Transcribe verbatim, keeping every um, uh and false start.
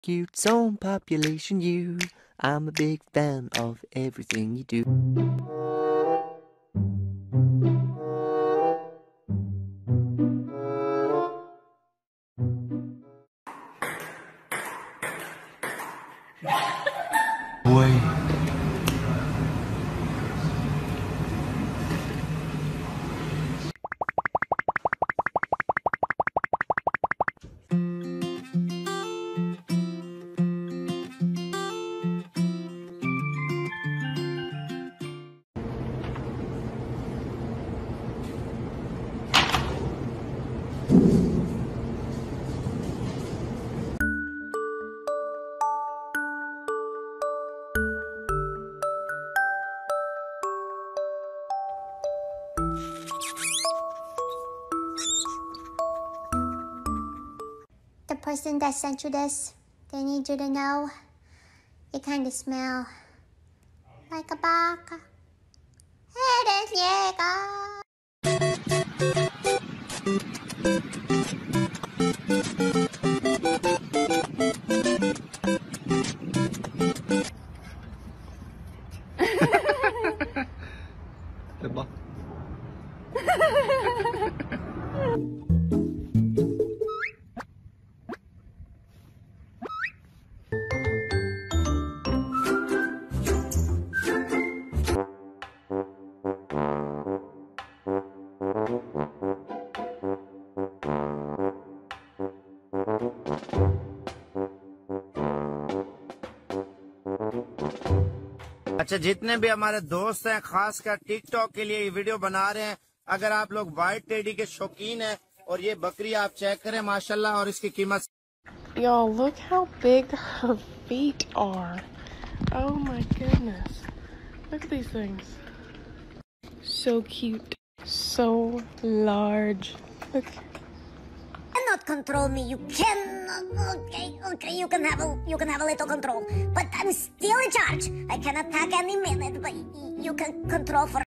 Cute song population, you. I'm a big fan of everything you do. Boy. The person that sent you this, they need you to know you kind of smell like a vaca. Eres llega. Diba? अच्छा, जितने भी हमारे दोस्त हैं खासकर TikTok के लिए ये वीडियो बना रहे हैं, अगर आप लोग व्हाइट टेडी के शौकीन हैं और ये बकरी आप चेक करें माशाल्लाह, और इसकी कीमत Y'all, look how big her feet are. Oh my goodness. Look at these things. So cute. So large. Look. Cannot control me. You cannot. Okay, okay. You can have a you can have a little control, but I'm still in charge. I can attack any minute, but you can control for.